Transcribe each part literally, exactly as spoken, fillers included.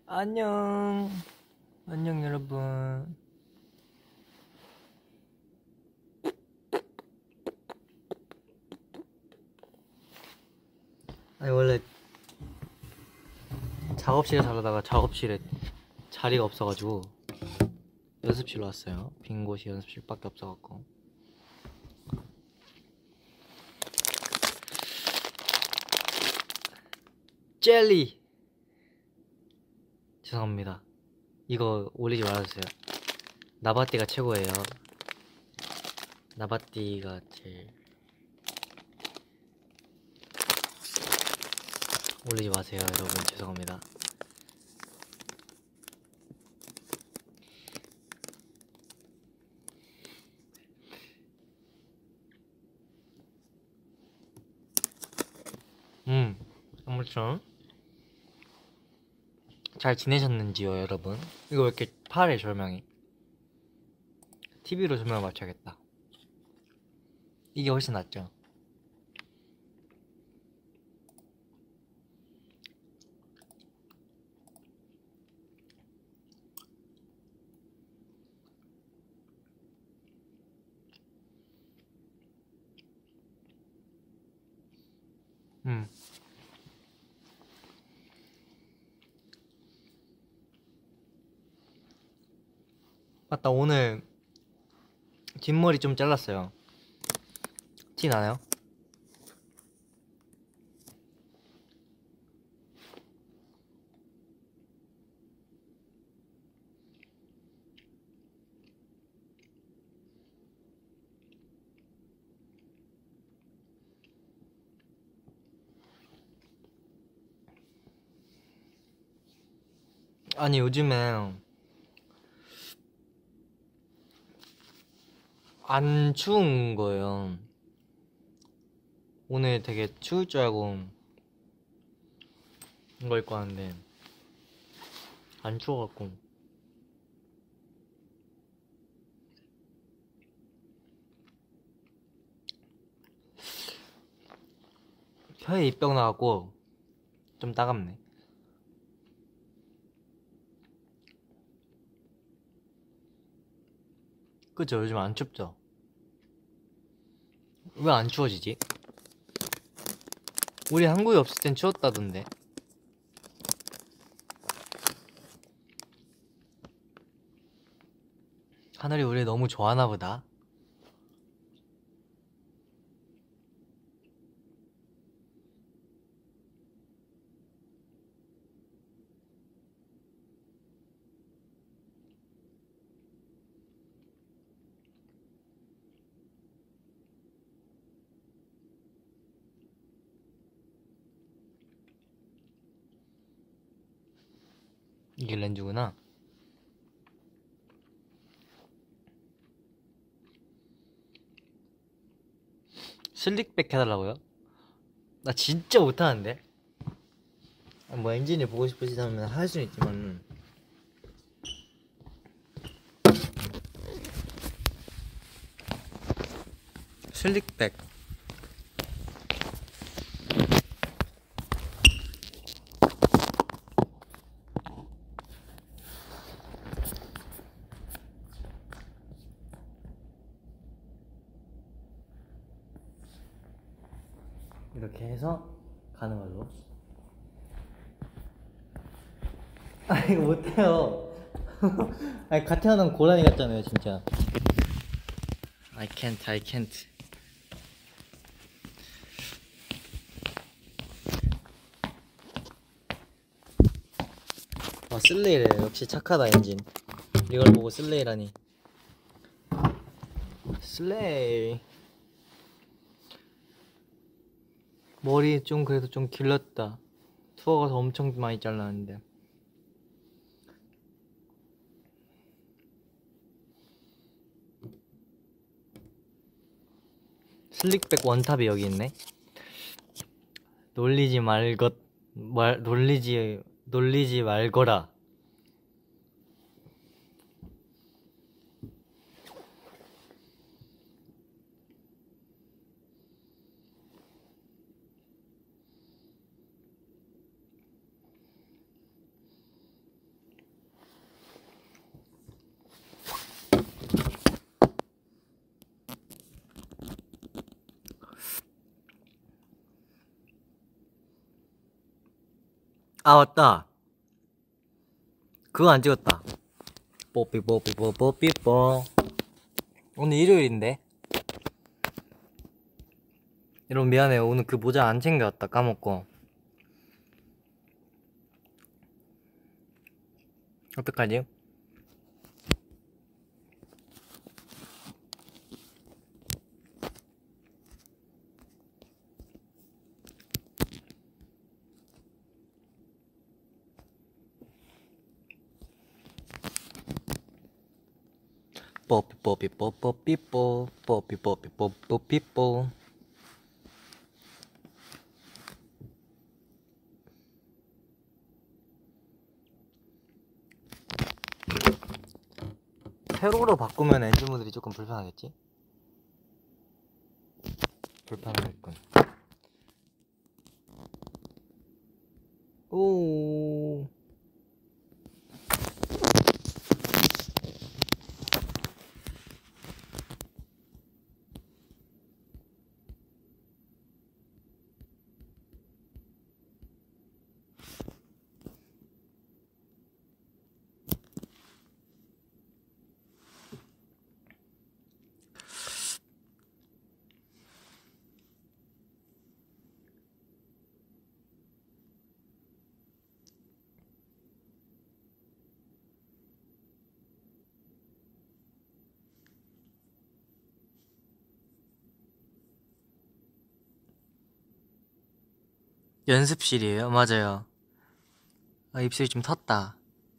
안녕. 안녕 여러분. 아니 원래 작업실에 자려다가 작업실에 자리가 없어가지고 연습실로 왔어요. 빈 곳이 연습실밖에 없어갖고. 젤리. 죄송합니다. 이거 올리지 말아주세요. 나바띠가 최고예요. 나바띠가 제일. 올리지 마세요 여러분. 죄송합니다. 음 아무튼 잘 지내셨는지요 여러분? 이거 왜 이렇게 파래 조명이? 티비로 조명을 맞춰야겠다. 이게 훨씬 낫죠? 음. 맞다, 오늘 뒷머리 좀 잘랐어요. 티 나요? 아니 요즘에 안 추운 거예요. 오늘 되게 추울 줄 알고 이거 입고 왔는데 안 추워갖고 혀에 입병 나갖고 좀 따갑네. 그죠? 요즘 안 춥죠? 왜 안 추워지지? 우리 한국에 없을 땐 추웠다던데. 하늘이 우리 너무 좋아하나 보다. 이게 렌즈구나. 슬릭백 해달라고요? 나 진짜 못하는데. 뭐 엔진을 보고 싶으시다면 할 수는 있지만 슬릭백 이렇게 해서 가는 걸로. 아 이거 못해요. 아니 갓 태어난 고라니 같잖아요 진짜. I can't, I can't. 아 슬레이래. 역시 착하다 엔진. 이걸 보고 슬레이라니. 슬레이. 머리 좀 그래도 좀 길렀다. 투어 가서 엄청 많이 잘랐는데. 슬릭백 원탑이 여기 있네. 놀리지 말것 말 놀리지 놀리지 말거라. 아 맞다, 그거 안 찍었다. 뽀삐 뽀삐 뽀 뽀삐 뽀. 오늘 일요일인데 여러분 미안해요. 오늘 그 모자 안 챙겨왔다, 까먹고. 어떡하지? 뽀삐 뽀삐 뽀 뽀삐 뽀 뽀삐 뽀삐 뽀 뽀삐 뽀. 세로로 바꾸면 엔진분들이 조금 불편하겠지? 불편하겠군. 오. 연습실이에요? 맞아요. 아, 입술이 좀 텄다.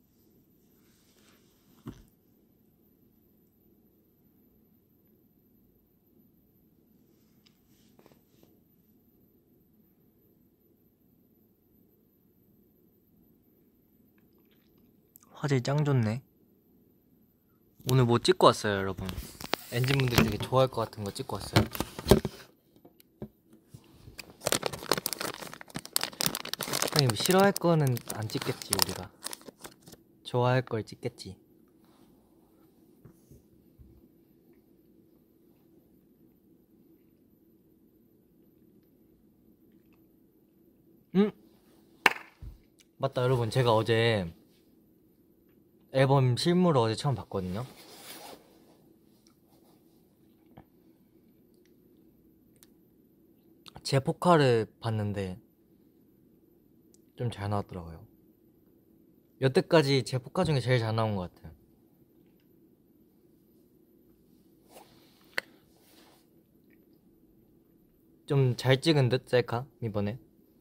화질 짱 좋네. 오늘 뭐 찍고 왔어요, 여러분? 엔진분들이 되게 좋아할 것 같은 거 찍고 왔어요. 형님 싫어할 거는 안 찍겠지, 우리가. 좋아할 걸 찍겠지. 응? 맞다, 여러분. 제가 어제 앨범 실물을 어제 처음 봤거든요. 제 포카를 봤는데 좀 잘 나왔더라고요. 여태까지 제 포카 중에 제일 잘 나온 것 같아요. 좀 잘 찍은 듯, 셀카 이번에.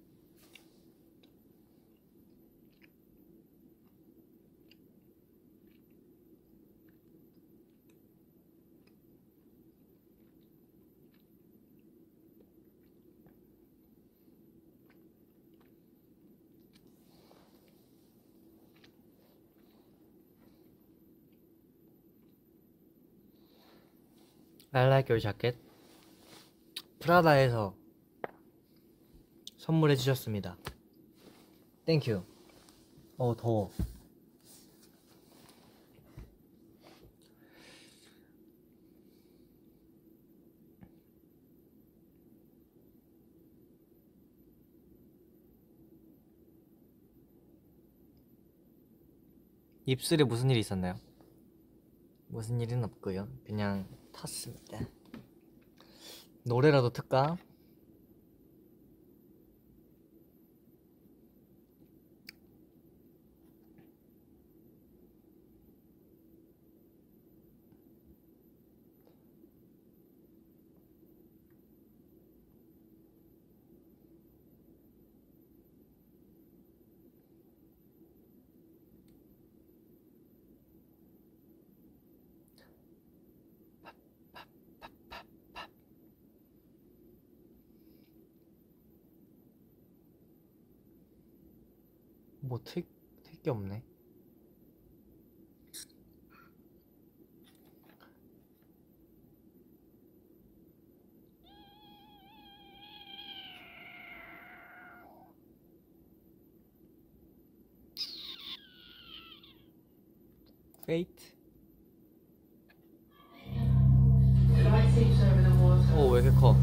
I like your jacket. 프라다에서 선물해 주셨습니다. 땡큐. 어 더워. 입술에 무슨 일이 있었나요? 무슨 일은 없고요. 그냥 탔습니다. 노래라도 틀까? 뭐 틀, 틀 게 없네. Fate. 오, 왜 이렇게 커?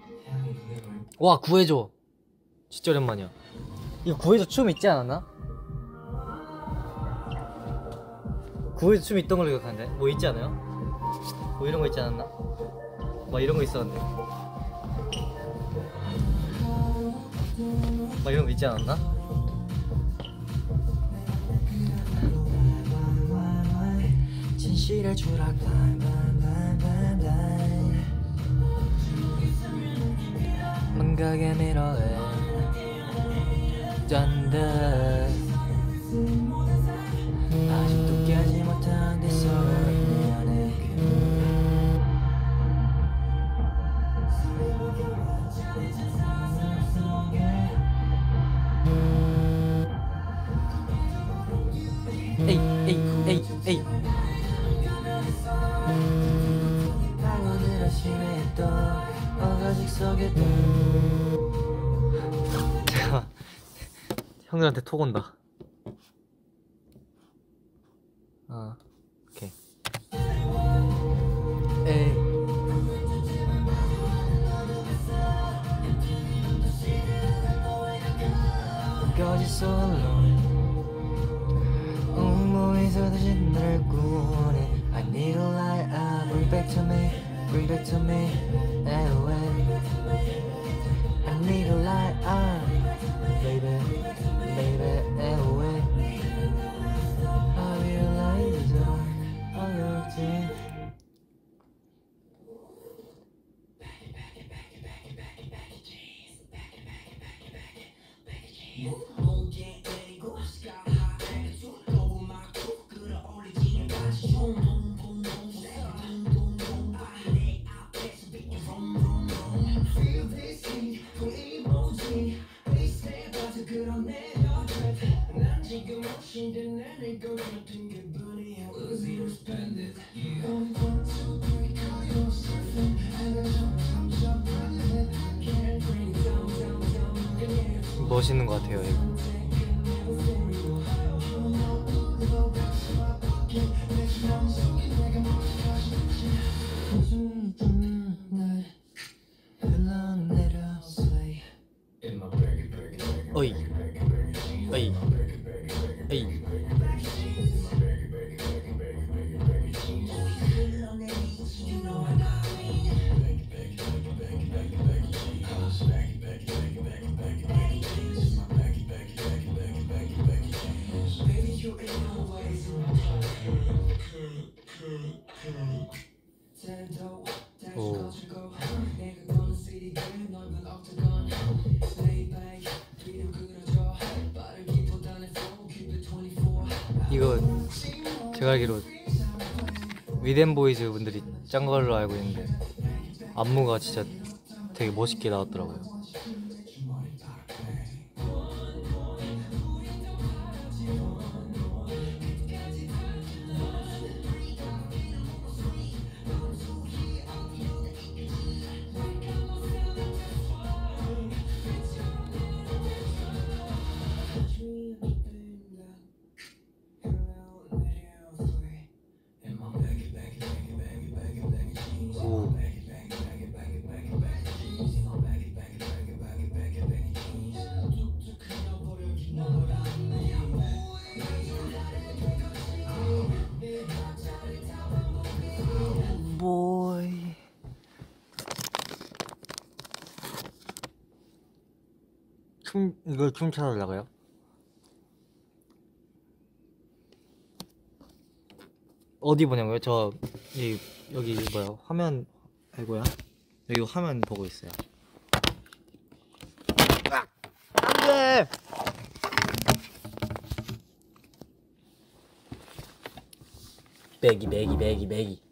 와 구해줘. 진짜 오랜만이야. 이거 구해줘 춤 있지 않았나? 구해줘 춤 있던 걸로 기억하는데 뭐 있지 않아요? 뭐 이런 거 있지 않았나? 막 이런 거 있었는데 막 이런 거 있지 않았나? 진실의 추락 망각의 미러에 짠다 아직도 깨지 못한 내 소리 내 안에 에이 에이 에이 에이 방울을 심했던 어가직 속에 제가 형들한테 톡 온다. 아 오케이. 에이 거짓 솔로 온몸에서 다시 날 구원해. I need a light, ah, bring back to me, bring back to me, anyway. I need a light, ah, baby, baby, anyway. I realize I looked in. 멋있는 것 같아요 이거. 어이 어이 어이 오. 이거 제가 알기로 위덴보이즈 분들이 짠 걸로 알고 있는데 안무가 진짜 되게 멋있게 나왔더라고요. 보이 춤 이거 춤 찾아달라고요? 어디 보냐고요? 저 이 여기 뭐야 화면 아이고야 여기 화면 보고 있어요. 아! 안돼! 매기 매기 매기 매기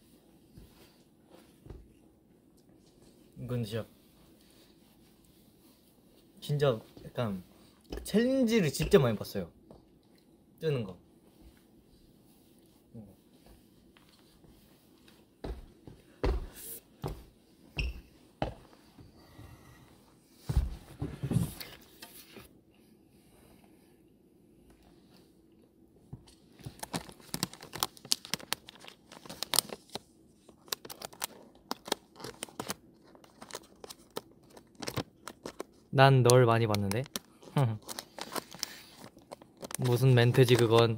이건 진짜 진짜 약간 챌린지를 진짜 많이 봤어요. 뜨는 거. 난 널 많이 봤는데. 무슨 멘트지 그건.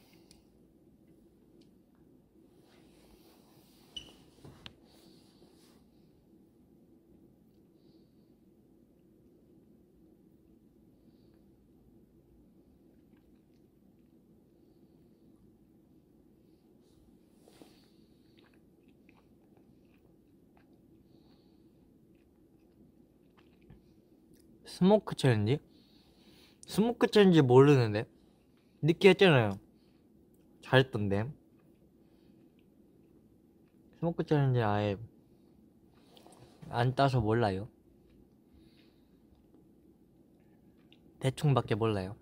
스모크 챌린지? 스모크 챌린지 모르는데? 늦게 했잖아요. 잘했던데. 스모크 챌린지 아예 안 따서 몰라요. 대충밖에 몰라요.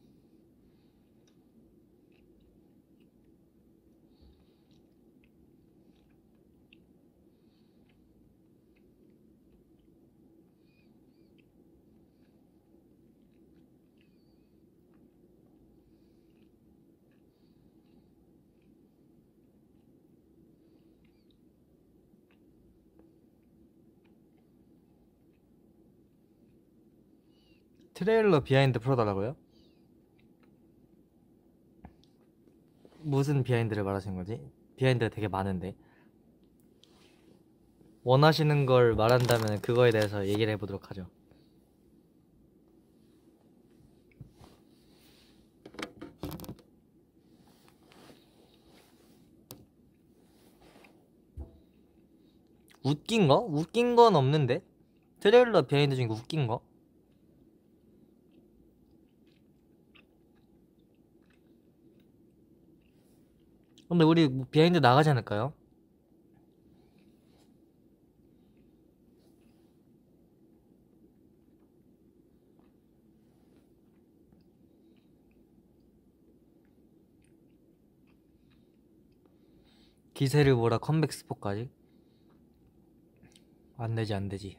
트레일러 비하인드 풀어달라고요? 무슨 비하인드를 말하시는 거지? 비하인드가 되게 많은데. 원하시는 걸 말한다면 그거에 대해서 얘기를 해보도록 하죠. 웃긴 거? 웃긴 건 없는데? 트레일러 비하인드 중에 웃긴 거? 근데 우리 비하인드 나가지 않을까요? 기세를 몰아 컴백 스포까지? 안되지 안되지.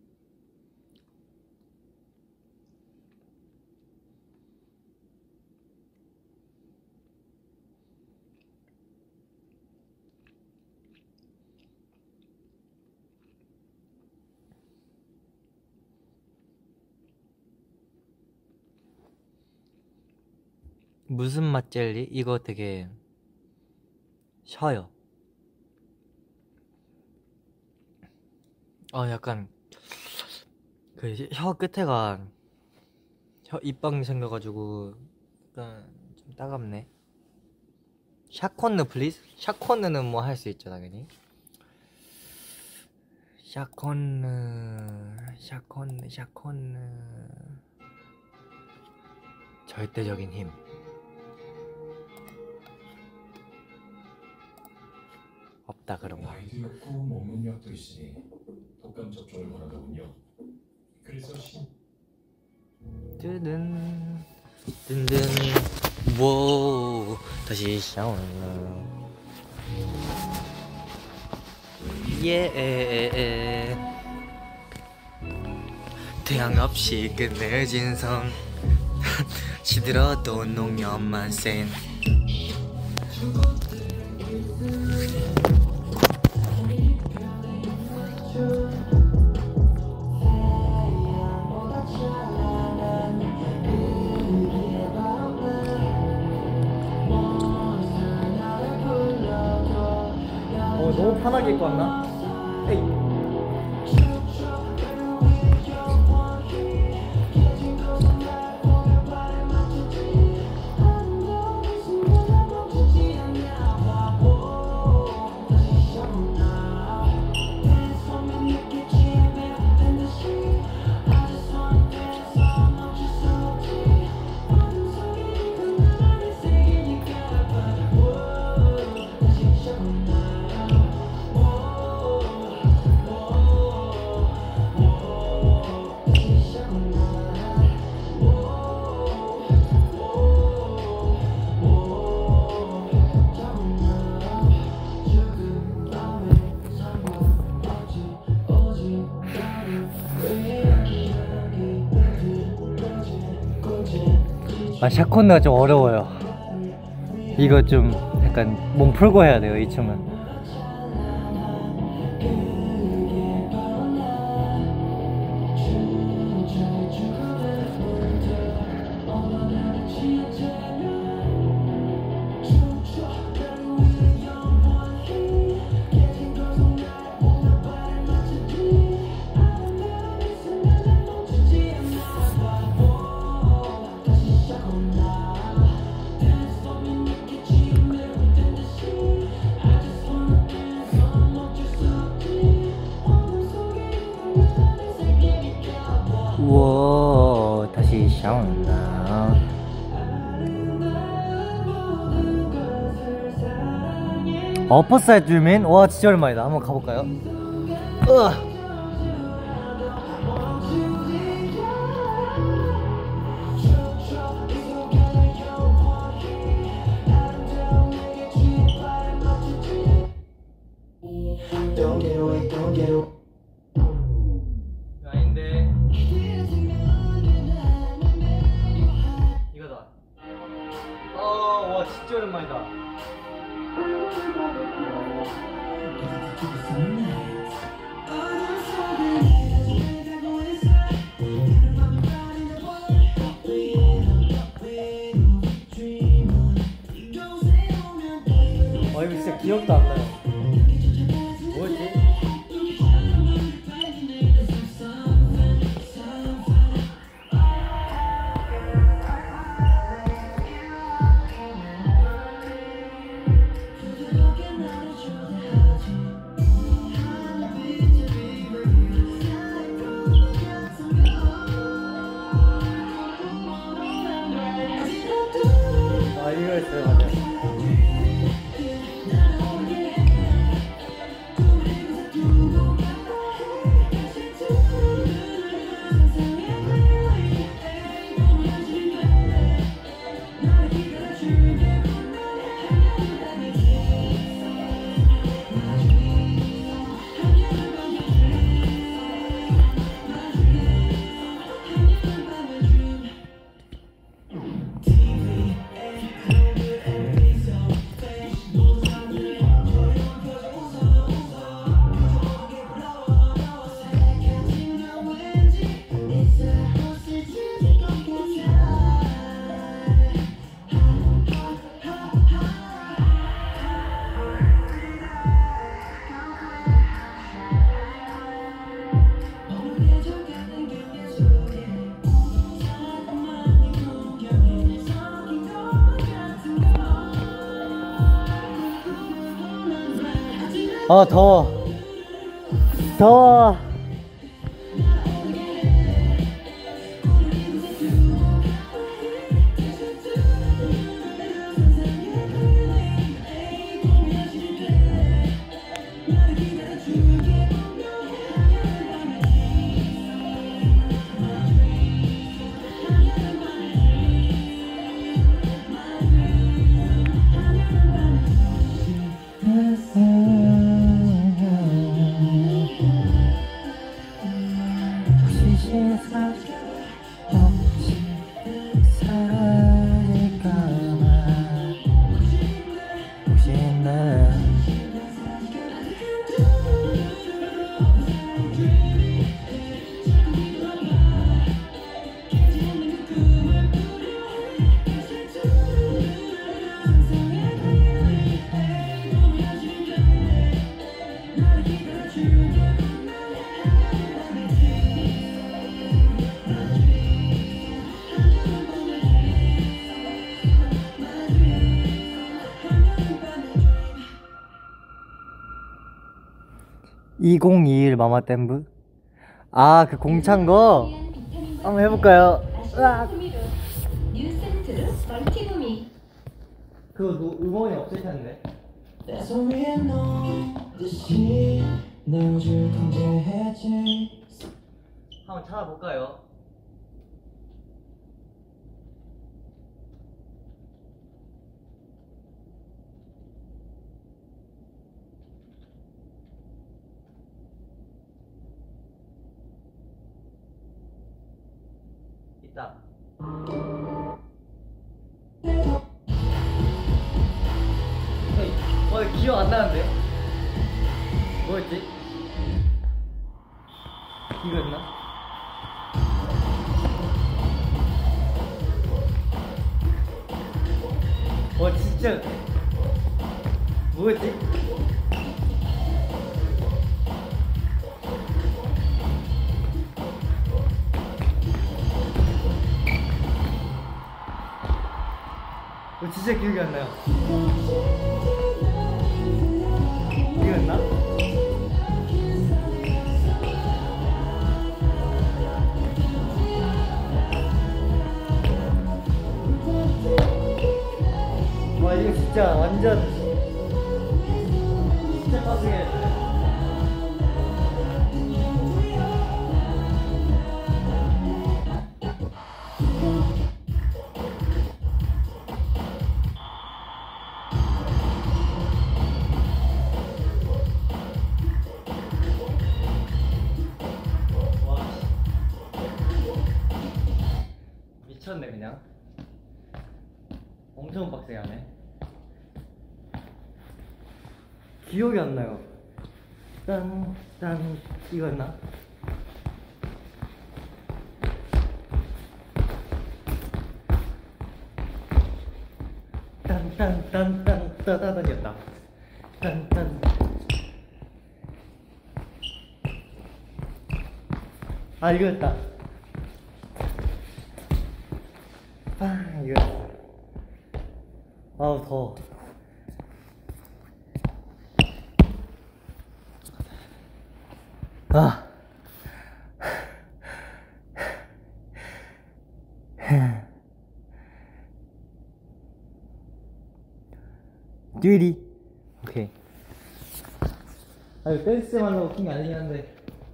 무슨 맛 젤리? 이거 되게 셔요. 어 약간 그 혀 끝에가 혀 입방이 생겨가지고 약간 좀 따갑네. 샤콘느 플리즈? 샤콘느는 뭐 할 수 있죠 당연히. 샤콘느 샤콘느 샤콘느 절대적인 힘. 없다 그런 거. 나이도 있고 먹는 약도 있으니 독감 접종을 원하더군요. 그래서 신 뜨든 든든 워 다시 샤워 예 태양 없이 끝내진 성 시들어도 농협만 센 너무 편하게 입고 왔나? 에이. 아, 샤콘드가 좀 어려워요. 이거 좀 약간 몸 풀고 해야 돼요, 이 춤은. 우와, 다시 샤워한다. 어퍼사이드 줌인? 와, 진짜 오랜만이다. 한번 가볼까요? 으아. 아닌데 이거다. 어, 와, 진짜 오랜만이다. 아, 이거 진짜 기억도 안 나요. 뭐였지? 아, 이거였어요, 맞아. 아, 더워. 더워. 이천이십일 마마댐브? 아, 그 공찬 거? 한번 해볼까요? 으악. 그거 노, 음원이 없을 텐데. 한번 찾아볼까요? 있다. 기억 안 나는데? 뭐였지? 이거였나? 와 진짜 뭐였지? 어, 진짜 기억이 안 나요. 이거였나? 와 이거 진짜 완전 진짜 빠지게. 미쳤네 그냥. 엄청 빡세게 하네. 기억이 안 나요. 딴, 딴, 이거였나? 딴, 딴, 딴, 딴, 따다단이었다. 딴, 딴. 아, 이거였다. 아, 이거였다. 아우, 더워. 아. 듀리. 오케이. 아, 이거 댄스 하려고 킨 게 아니긴 한데.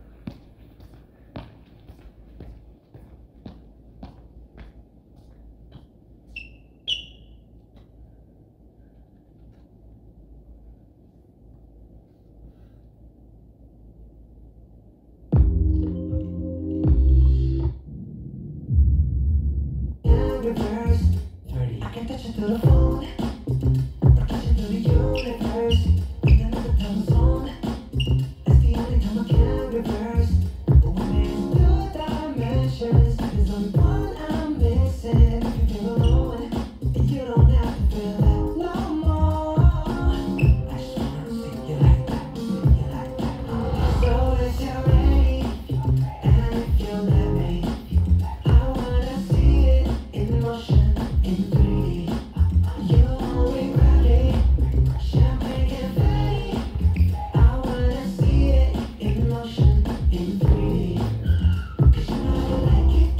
I can touch it through the phone, I touch it through the universe. Even though the time zone, that's the only time I can reverse. But when there's two dimensions, there's only one I'm missing. If you feel alone, and you don't have to feel that no more. I just wanna see you like that, see you like that. So if you're ready, and if you let me, I wanna see it in motion. In three D, you only grab it, champagne confetti. I wanna see it in motion, in three D. Cause you know I like it,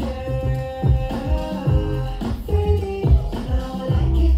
girl. three D, you know I like it,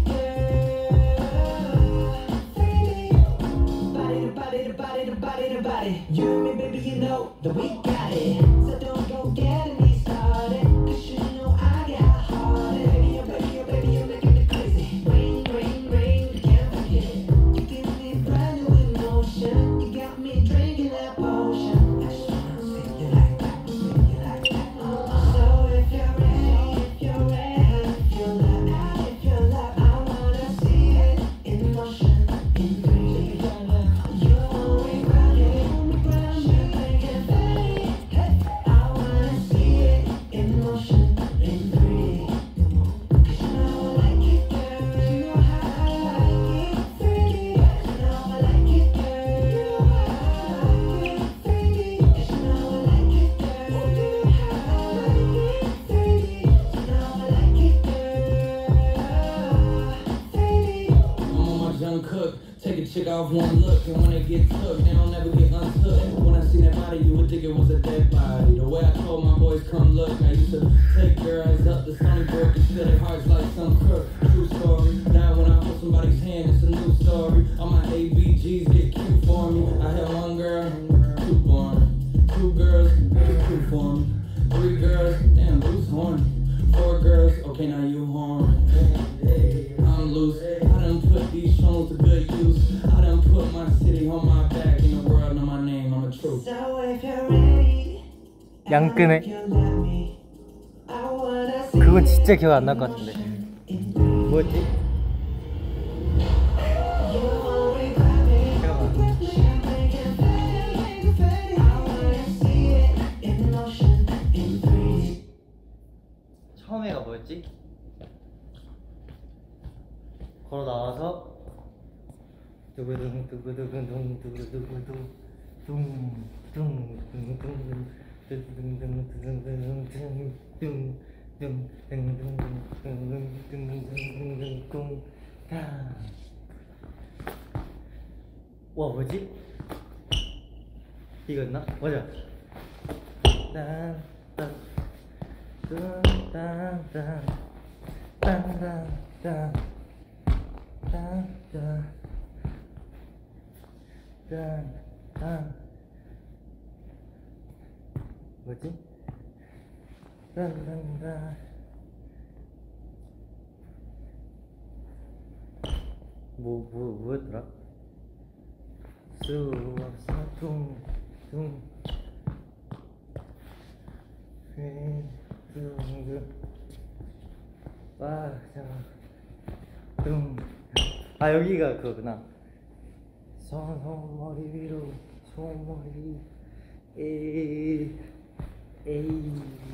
girl. three D, body to body to body to body to body. You and me, baby, you know that we got it. So don't go getting me started, cause you know I got hearted. Baby, oh baby, oh baby, you're making me crazy. Rain, rain, rain, you can't forget it. You give me brand new emotion. You got me drinking that potion. I just wanna see you like that, see you like that. So if you're ready, if you're ready, if you're love, if you're love, I wanna see it in motion, in three D. You only grab it, only grab champagne confetti. Hey, I wanna see it in motion, in three D. Cause you know I like it, girl. You know how I like it, three D. You know I like it, girl. You know how I like it, three D. Cause you know I like it, girl. You know how I like it, three D. You know I like it, girl. three D. I'm on my junk cook, take a chick off one look, and when they get took, they don't never get untook. When I seen that body, you would think it was a dead body. The way I told my boys come look, I used to take girls up to Stony Brook and steal their hearts like some crook. True story. Now when I hold somebody's hand, it's a new story. All my A B Gs get cute for me. I had one girl, too boring. Two girls, too for me. Three girls, damn, loose horny. Four girls, okay, now you horny. I'm loose. I done put these shows to good use. I done put my city on my back, and the world know my name. I'm a truth. So if you're ready, 양끈해. if you let me, I wanna see 그건 진짜 기억 안 날 것 같은데. in three D. 뭐였지? You only grab 노래가 뭐였지? 걸어 나와서 두구둥 두구두구둥 두구두구둥 둥둥둥둥둥 둥둥둥둥둥둥둥둥둥둥둥둥둥둥둥둥둥둥둥 와 뭐지? 이거였나? 맞아. 딴딴딴딴딴딴딴딴딴 뭐지? 딴딴딴 뭐, 뭐, 뭐였더라? 수 없어 둥둥 둥둥 빠져 둥아 여기가 그거구나. 손머리 위로 손머리 에이 에이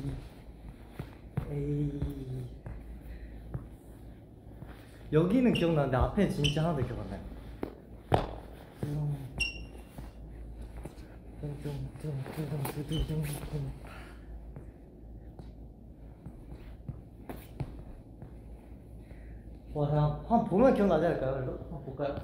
에이 여기는 기억나는데 앞에 진짜 하나도 기억 안 나요. 와, 그냥 한번 보면 기억나지 않을까요? 그래도 한번 볼까요?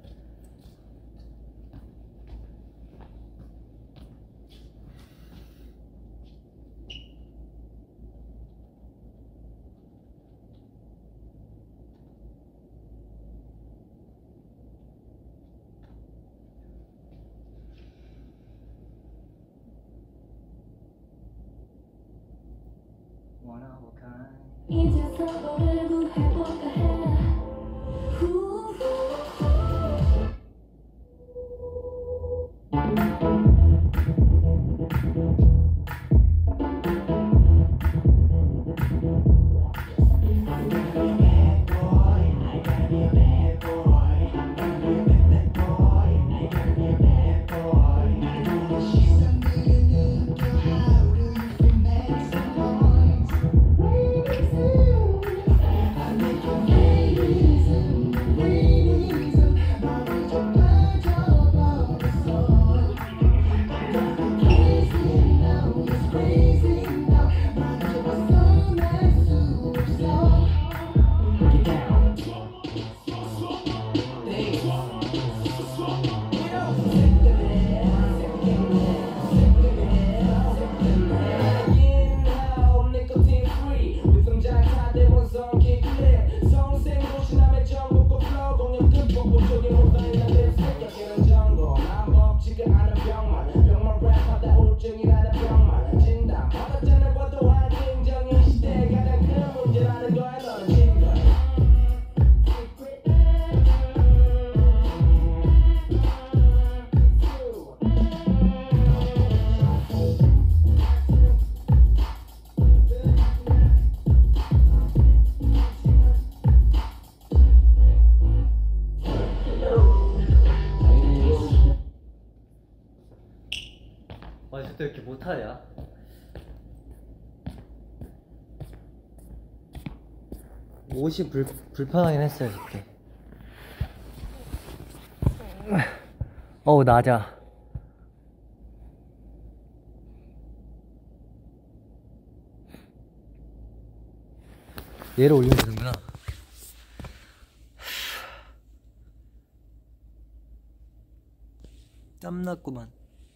이제서 너를 구해볼까 해. 아직도 이렇게 못하냐? 옷이 불, 불편하긴 했어요 그때. 어우 낮아. 얘를 올리면 되는구나. 땀났구만.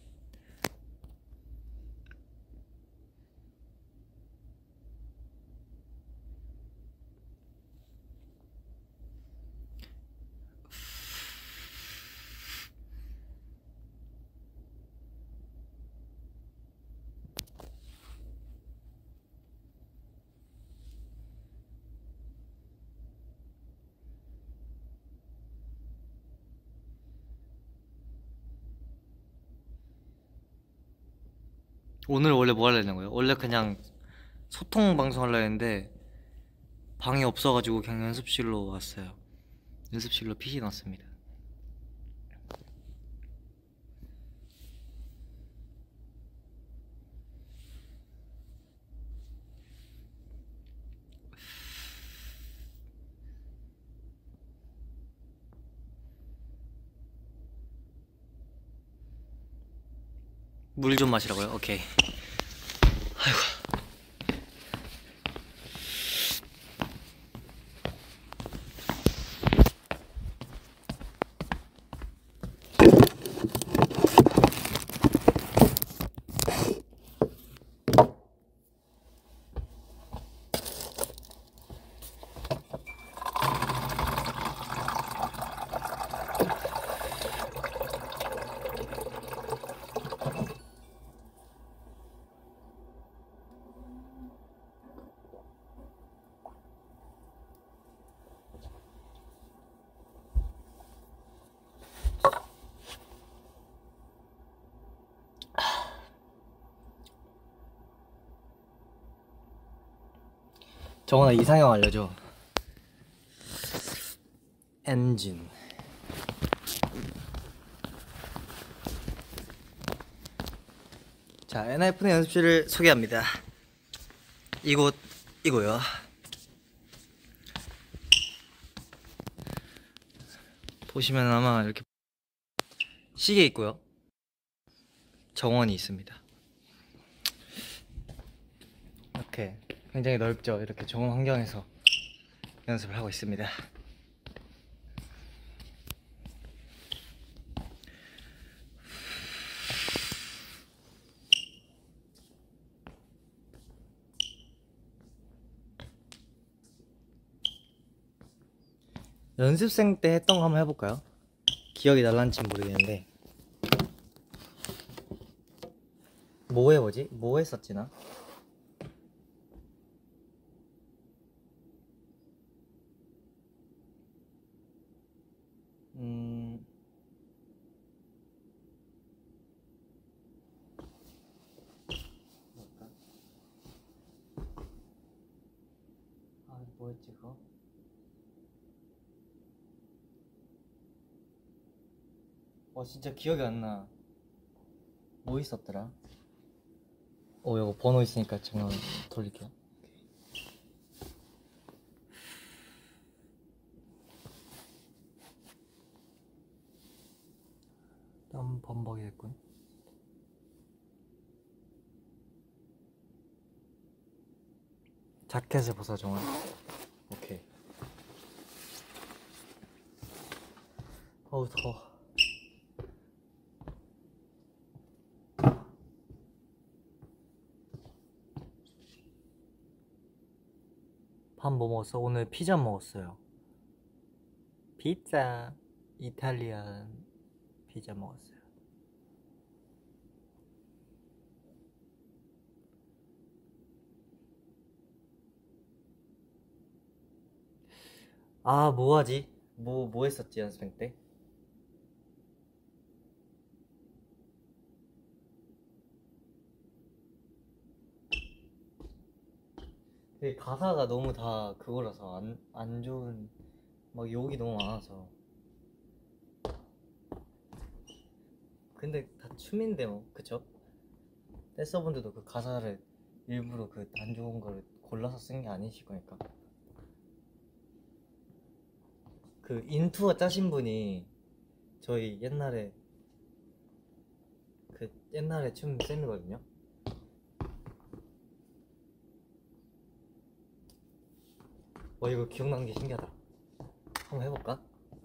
오늘 원래 뭐 하려는 거예요? 원래 그냥 소통 방송 하려 했는데 방이 없어가지고 그냥 연습실로 왔어요. 연습실로 피씨 놨습니다. 물 좀 마시라고요? 오케이. 아이고. 정원아 이상형 알려줘. 엔진. 자, 엔하이픈의 연습실을 소개합니다. 이곳 이고요. 보시면 아마 이렇게 시계 있고요. 정원이 있습니다. 이렇게 굉장히 넓죠. 이렇게 좋은 환경에서 연습을 하고 있습니다. 연습생 때 했던 거 한번 해볼까요? 기억이 날란지 모르겠는데 뭐 해보지? 뭐 했었지 나? 음... 뭘까? 아 뭐였지 그거? 와 진짜 기억이 안 나. 뭐 있었더라? 어 이거 번호 있으니까 잠깐 돌릴게요. 너무 범벅이 됐군. 자켓을 벗어 정원. 오케이. 어우 더워. 밥 뭐 먹었어? 오늘 피자 먹었어요. 피자. 이탈리안 피자 먹었어요. 아 뭐하지? 뭐 뭐 했었지 연습생 때? 근데 가사가 너무 다 그거라서 안, 안 좋은 막 욕이 너무 많아서. 근데 다 춤인데 뭐 그쵸? 댄서분들도 그 가사를 일부러 그 안 좋은 거를 골라서 쓴 게 아니실 거니까. 그 인투어 짜신 분이 저희 옛날에 그 옛날에 춤 쌤이거든요. 와 이거 기억나는 게 신기하다. 한번 해볼까?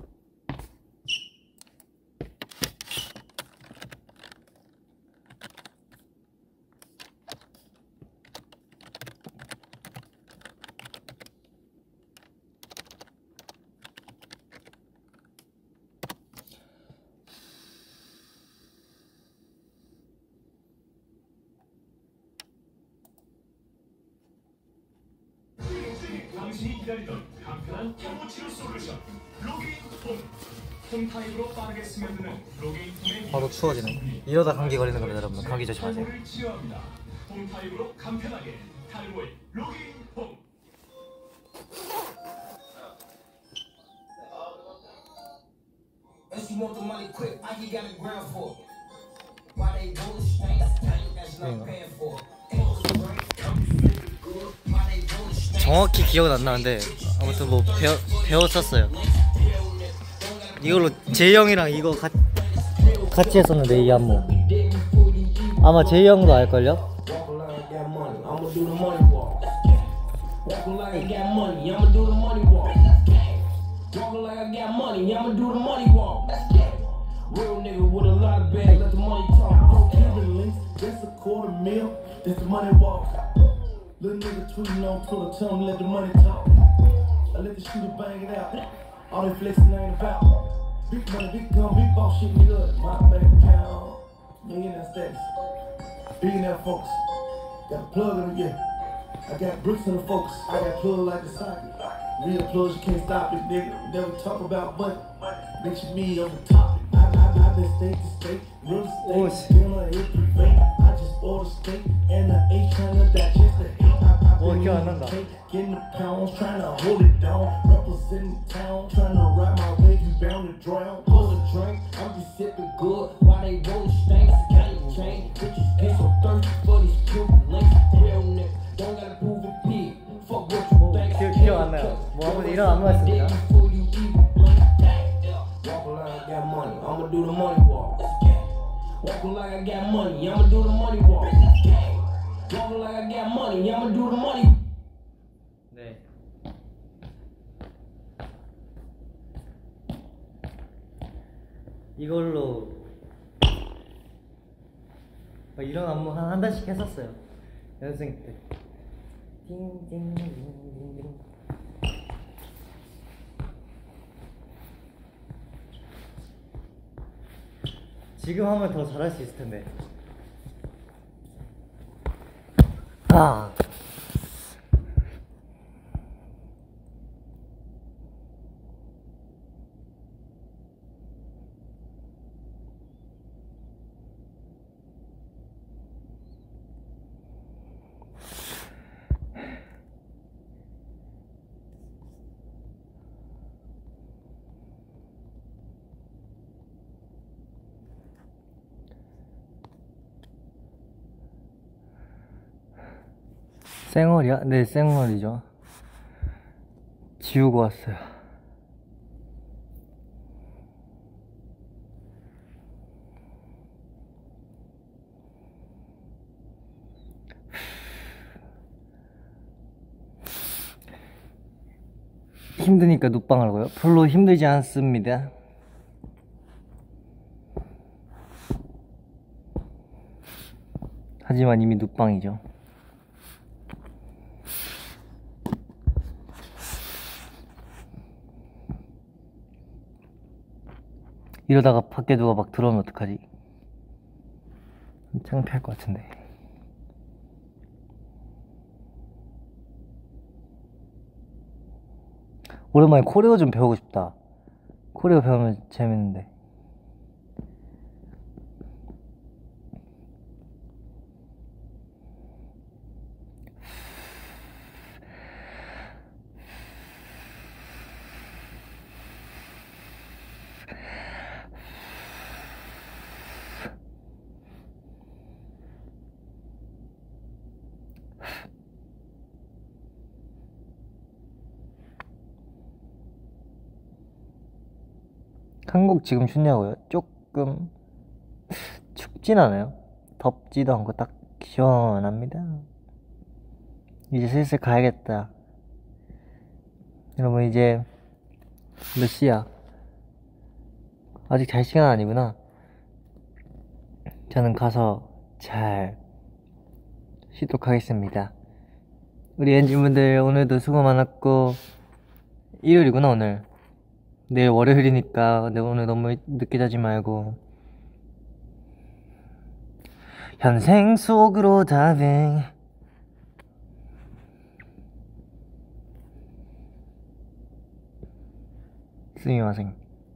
당신이 기다리던 간편한 탈모 치료 솔루션 로게인 폼. 폼 타입으로 빠르게 스며드는 로게인 폼의 바로 추워지네. 이러다 감기 걸리는 겁니다 여러분. 감기 조심하세요. 탈모를 치료합니다. 폼 타입으로 간편하게 탈모의 로게인 폼. If you want the money quick, I you got a ground for. Why they roll stank, stank, that's not paying for. 정확히 기억은 안 나는데 아무튼 뭐 배워, 배웠었어요. 이걸로 재영이랑 이거 가, 같이 했었는데 이 안무 아마 제이 형도 알걸요? Walking like I got money, I'ma do the money walk. Walking like I got money, I'ma do the money walk. Walking like I got money, I'ma do the money walk. Real nigga with a lot of bags, let the money talk. Pro Cuban links, that's a quarter mil, that's the money walk. Little nigga tweeting on Twitter, tell him let the money talk. I let the shooter bang it out. All they flexing ain't about. Big money, big gun, big boss shit, nigga. My bank account, millionaire status. Billionaire folks, got a plug in the yeah. I got bricks in the focus, I got plug like a socket. Real plugs, you can't stop it, nigga. Never talk about money. Mention me on the topic. I, I, I been state to state, real estate, still on every fake. I just ordered steak, and I ain't trying to digest the hate. I, I been 기억 안 in the 난다. cake, getting the pounds, trying to hold it down. Representing town, trying to ride my wave, you bound to drown. Pull a drink, I'm just sipping good, while they roll the stinks. Can't change, bitches get so thirsty for these Cuban links. Real nigga, don't gotta prove it big. Fuck what you think. 기억, 기억 안 나요. 뭐 아무튼 일어난 것 같습니다. Walking like I got money, I'ma do the money walk. Walking like I got money, I'ma do the money walk. Walking like I got money, I'ma do the money. 네. 이걸로 이런 안무 한, 한 달씩 했었어요. 연습생 때. 띵띵띵띵띵. 지금 하면 더 잘할 수 있을 텐데. 아. 쌩얼이야? 네, 쌩얼이죠. 지우고 왔어요. 힘드니까 눕방 하라고요? 별로 힘들지 않습니다. 하지만 이미 눕방이죠. 이러다가 밖에 누가 막 들어오면 어떡하지? 창피할 것 같은데. 오랜만에 코레오 좀 배우고 싶다. 코레오 배우면 재밌는데. 한국 지금 춥냐고요? 조금 춥진 않아요. 덥지도 않고 딱 시원합니다. 이제 슬슬 가야겠다. 여러분 이제 몇 시야? 아직 잘 시간 아니구나. 저는 가서 잘 쉬도록 하겠습니다. 우리 엔진분들 오늘도 수고 많았고, 일요일이구나 오늘. 내일 월요일이니까 오늘 너무 늦게 자지 말고. 현생 속으로 다빙. 스미마생.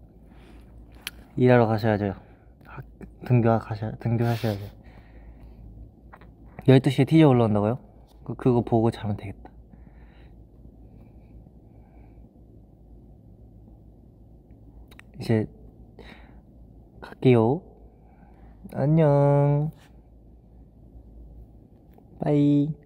일하러 가셔야죠. 등교 가셔 등교하셔야죠. 열두 시에 티저 올라온다고요? 그, 그거 보고 자면 되겠다. 이제 갈게요. 안녕. 빠이.